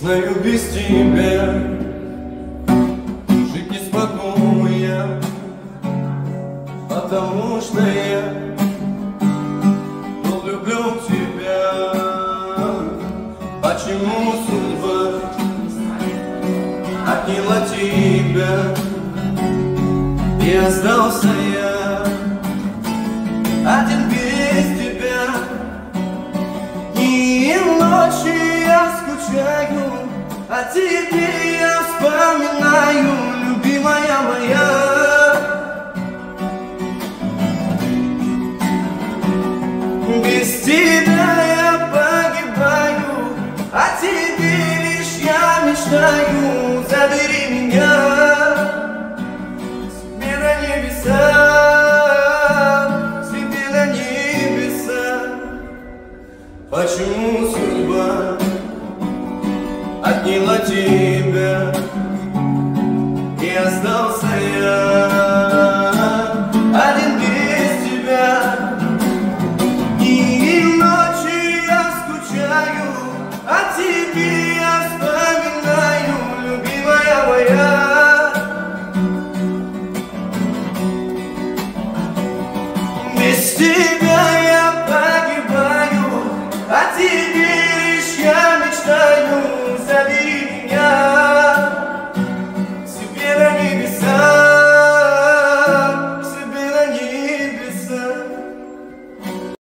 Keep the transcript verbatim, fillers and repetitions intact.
Знаю, без тебя жить не смогу я, потому что я был влюблен в тебя. Почему судьба отняла тебя, и остался я один без тебя. И ночи я скучаю, а тебе я вспоминаю, любимая моя. Без тебя я погибаю, а тебе лишь я мечтаю. Забери меня себе на небеса, себе на небеса. Почему судьба отняла тебя, и остался я один без тебя. И ночи я скучаю, а тебе я вспоминаю, любимая моя. Без тебя